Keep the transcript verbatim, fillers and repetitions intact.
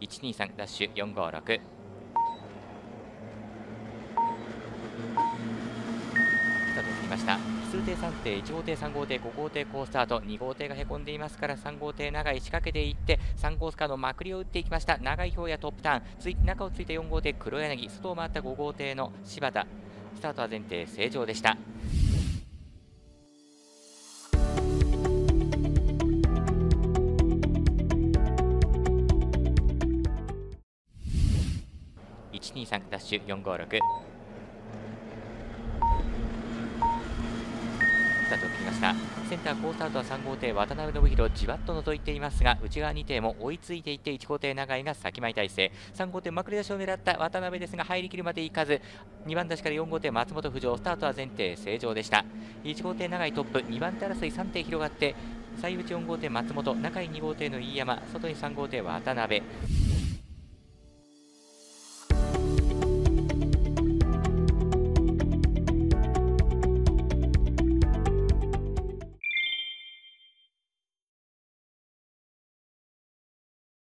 いちにさんダッシュよんごろく。スタートを切りました。奇数艇さん艇、いち号艇、さん号艇、ご号艇好スタート、に号艇がへこんでいますからさん号艇長い仕掛けていってさん号スカのまくりを打っていきました。長い表やトップターン、続いて中をついてよん号艇黒柳、外を回ったご号艇の柴田。スタートは前艇正常でした。いちにさんダッシュよんごろく。スタートを切りました。センター好スタートはさん号艇渡辺信弘、じわっと覗いていますが内側に艇も追いついていっていち号艇永井が先前体制、さん号艇まくり出しを狙った渡辺ですが入りきるまでいかず、にばん出しからよん号艇松本浮上。スタートは前艇正常でした。いち号艇永井トップ、にばん手争いさん艇広がって最内よん号艇松本、中井に号艇の飯山、外にさん号艇渡辺。